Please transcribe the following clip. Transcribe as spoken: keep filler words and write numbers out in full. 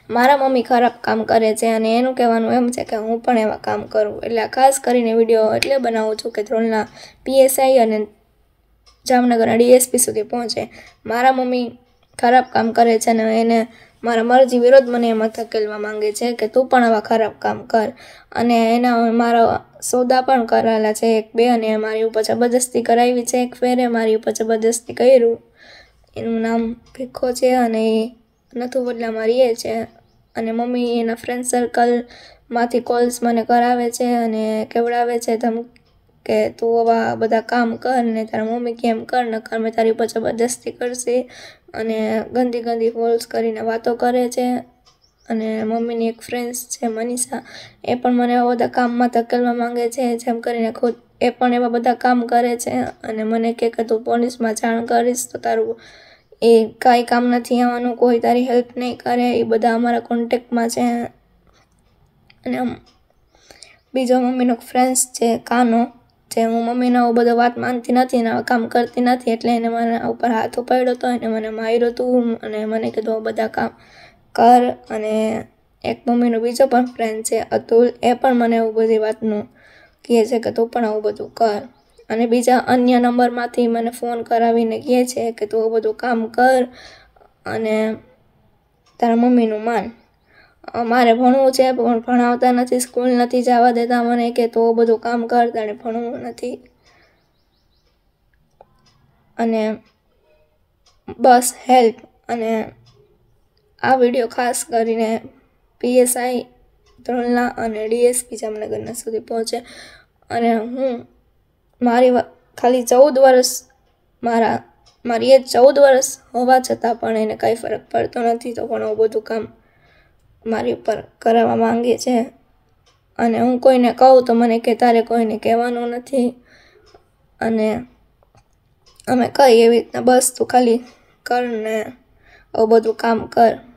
મારા મમ્મી ખરાબ કામ કરે છે અને એનું કહેવાનું એમ છે કે હું પણ એવા કામ કરું. એટલે ખાસ કરીને વિડીયો એટલે બનાવું છું કે ધ્રોલના પીએસઆઈ અને જામનગરના ડીએસપી સુધી પહોંચે. મારા મમ્મી ખરાબ કામ કરે છે અને એને મારા મરજી વિરોધ મને એમાં ધકેલવા માંગે છે કે તું પણ આવા ખરાબ કામ કર. અને એના મારા સોદા પણ કરાયેલા છે એક બે, અને મારી ઉપર જબરદસ્તી કરાવી છે એક ફેરે, મારી ઉપર જબરદસ્તી કર્યું. એનું નામ ભીખો છે અને એ નથુ બદલામાં રહીએ છે. અને મમ્મી એના ફ્રેન્ડ સર્કલમાંથી કોલ્સ મને કરાવે છે અને કેવડાવે છે ધમ કે તું આવા બધા કામ કર ને તારા મમ્મી કેમ કર, નકર મેં તારી ઉપર જબરદસ્તી કરશે. અને ગંદી ગંદી કોલ્સ કરીને વાતો કરે છે. અને મમ્મીની એક ફ્રેન્ડ્સ છે મનીષા, એ પણ મને એવા બધા કામમાં ધકેલવા માંગે છે, જેમ કરીને ખુદ એ પણ એવા બધા કામ કરે છે. અને મને કહે કે તું પોલીસમાં જાણ કરીશ તો તારું એ કાંઈ કામ નથી આવવાનું, કોઈ તારી હેલ્પ નહીં કરે. એ બધા અમારા કોન્ટેક્ટમાં છે. અને બીજો મમ્મીનો ફ્રેન્ડ્સ છે કાનો, જે હું મમ્મીનો આવો બધો વાત માનતી નથી ને કામ કરતી નથી, એટલે એને મારા ઉપર હાથ ઉપાડ્યો હતો, એને મને માર્યો હતું અને મને કીધું બધા કામ કર. અને એક મમ્મીનો બીજો પણ ફ્રેન્ડ છે અતુલ, એ પણ મને એવું બધી વાતનું કહે છે કે તું પણ આવું બધું કર. અને બીજા અન્ય નંબરમાંથી મને ફોન કરાવીને કહે છે કે તું આવું બધું કામ કર અને તારા મમ્મીનું માન. મારે ભણવું છે પણ ભણાવતા નથી, સ્કૂલ નથી જવા દેતા મને, કે તું બધું કામ કર, તારે ભણવું નથી. અને બસ હેલ્પ. અને આ વિડીયો ખાસ કરીને પીએસઆઈ ધ્રોલના અને ડીએસપી જામનગરના સુધી પહોંચે. અને હું મારી ખાલી ચૌદ વર્ષ મારા મારી એ ચૌદ વર્ષ હોવા છતાં પણ એને કાંઈ ફરક પડતો નથી, તો પણ આવું બધું કામ મારી ઉપર કરાવવા માંગે છે. અને હું કોઈને કહું તો મને કે તારે કોઈને કહેવાનું નથી. અને અમે કહીએ એવી રીતના બસ તું ખાલી કર ને આવું બધું કામ કર.